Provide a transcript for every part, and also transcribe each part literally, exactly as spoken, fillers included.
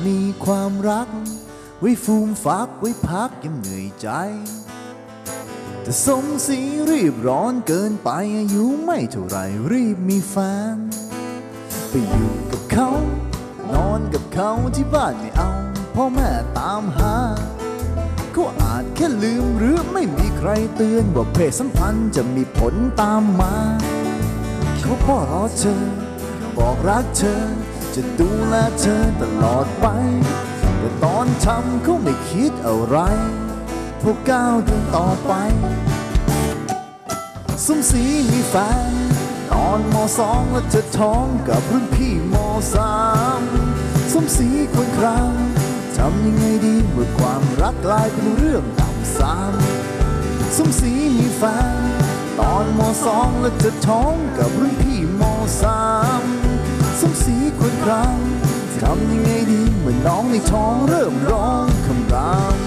มีความรักไว้ฟูมฟักไว้พักยังเหนื่อยใจแต่สมศรีรีบร้อนเกินไปอายุไม่เท่าไรรีบมีแฟนไปอยู่กับเขานอนกับเขาที่บ้านไม่เอาพ่อแม่ตามหาก็อาจแค่ลืมหรือไม่มีใครเตือนว่าเพศสัมพันธ์จะมีผลตามมาเขาพ่อรอเธอบอกรักเธอจะดูแลเธอตลอดไปแต่ตอนทำเขาไม่คิดอะไรพวกก้าวเดินต่อไปสมศรีมีแฟนตอนม.สองแล้วเธอท้องกับรุ่นพี่ม.สามสมศรีควรครางทำยังไงดีเมื่อความรักกลายเป็นเรื่องต่ำสามสมศรีมีแฟนตอนม.สองแล้วเธอท้องกับรุ่นพี่ม.สามสมศรีควรครางทำยังไงดีเมื่อน้องในท้องเริ่มร้องคำราม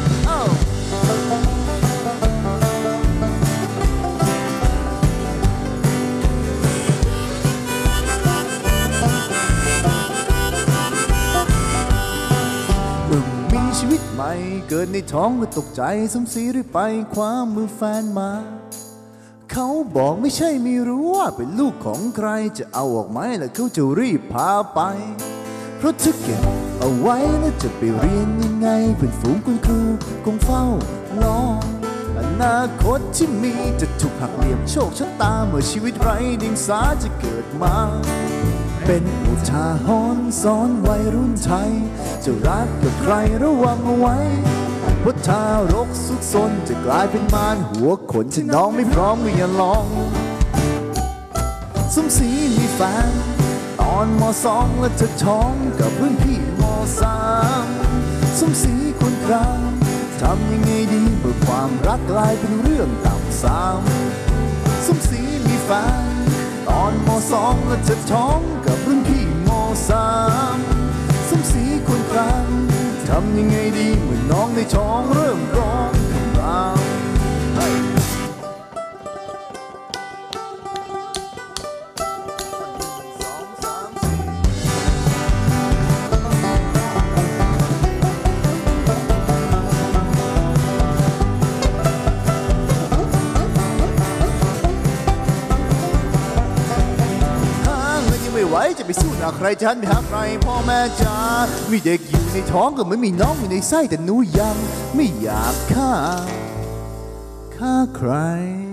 ชีวิตใหม่เกิดในท้องก็ตกใจสมศรีรีบไปคว้ามือแฟนมาเขาบอกไม่ใช่ไม่รู้ว่าเป็นลูกของใครจะเอาออกไหมแล้วเขาจะรีบพาไปเพราะถ้าเก็บเอาไว้แล้วจะไปเรียนยังไงเพื่อนฝูงคุณครูคงเฝ้ารออนาคตที่มีจะถูกหักเหลี่ยมโชคชะตาเมื่อชีวิตไร้เดียงสาจะเกิดมาเป็นอุทาหรณ์สอนวัยรุ่นไทยจะรักกับใครระวังเอาไว้เพราะทารกสุขสนจะกลายเป็นมารหัวขนที่น้องไม่พร้อมก็อย่าลองสมศรีมีแฟนตอนม.สองแล้วเธอท้องกับรุ่นพี่ม.สามสมศรีควรครางทำยังไงดีเมื่อความรักกลายเป็นเรื่องต่ำสามสมศรีมีแฟนตอนม.สองแล้วเธอท้องกับรุ่นพี่ม.สามสมศรีควรครางทำยังไงดีเมื่อน้องในท้องเริ่มร้องคำรามไม่ไหวจะไปสู้หน้าใครจะหันไปหาใครพ่อแม่จ๋ามีเด็กอยู่ในท้องก็ไม่มีน้องอยู่ในไส้แต่หนูยังไม่อยากฆ่าฆ่าใคร